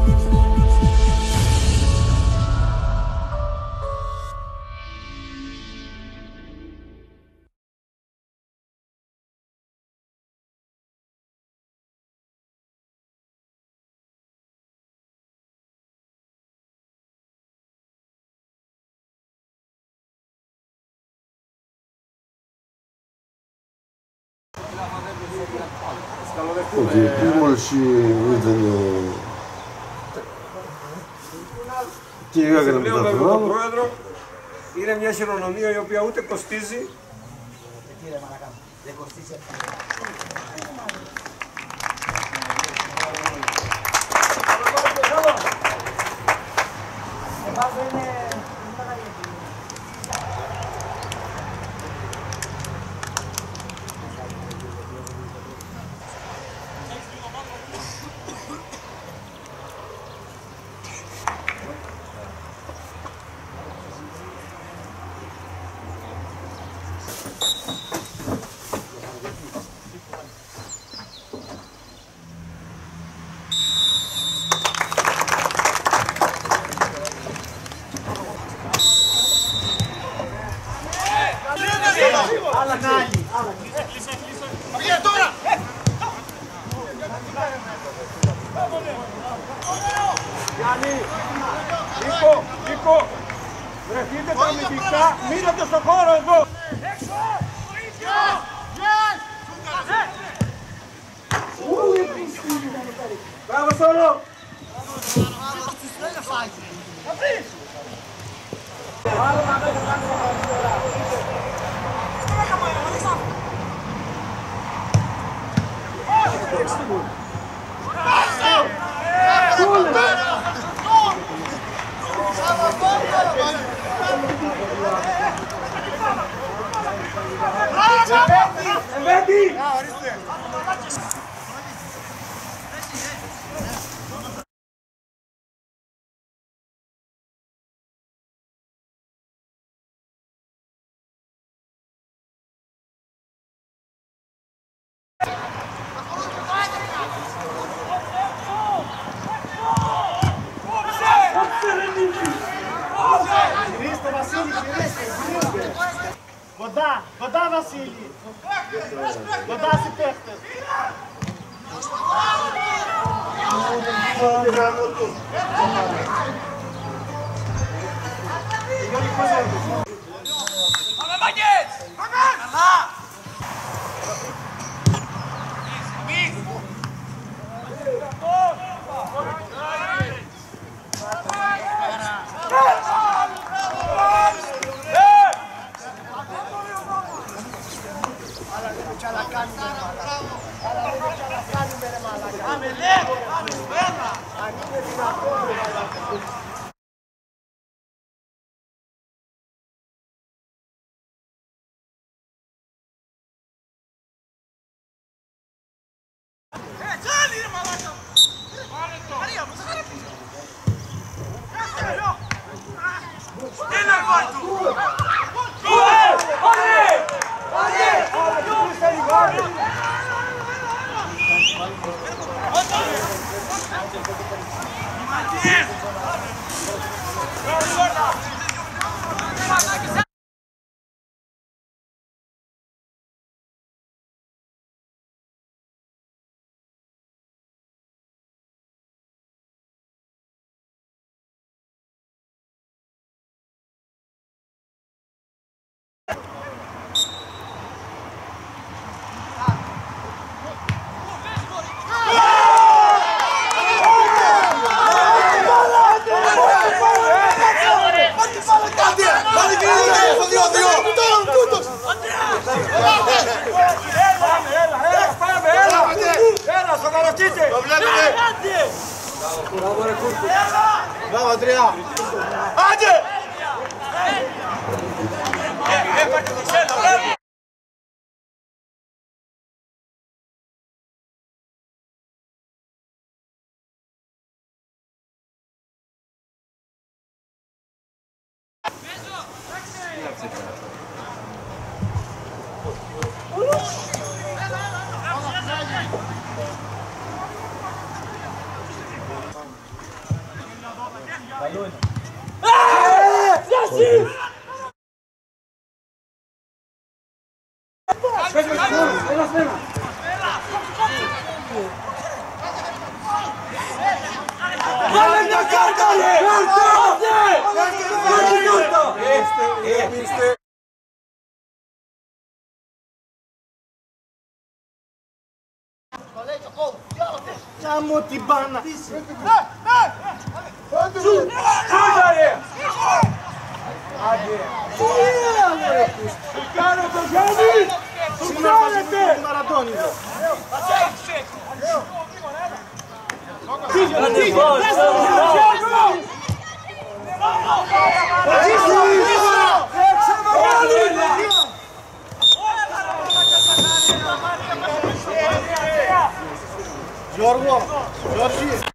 Ο διετής μόλις ήταν τι έκανε μετά τον πρόεδρο. Είναι μια χειρονομία η οποία ούτε κοστίζει. Δεν κοστίζει. Πήγαινε τώρα! Γιάννη, Νίκο, βρεθείτε τα αμυντικά, μείνετε στον χώρο εδώ! Έξω! Μπράβο Σόλο! Κοντά Βασίλη! Κοντά σε παίχτες! Πάμε μάγκες! Καλά! Πάμε λίγο! Πάμε σπέρα! Αν είναι δυνατόν! Τσάλι ρε μαλάκα! Πάρε το! Μαρία μου, θα χαραπείς! Είναι γκολ του! Γκολ! Πάρε! Πάρε! Μπράβο, Αντρέα! Άντε! Έπατε το ξένο, μπράβο! Καλό είναι. Βάλε μια κάρτα ρε! Να μου την μπάνα. Σούτα ρε! Κάνω το Γιάννη! Του κάνετε! Του Μαραντώνη εδώ. Γιώργο, Γιώργη.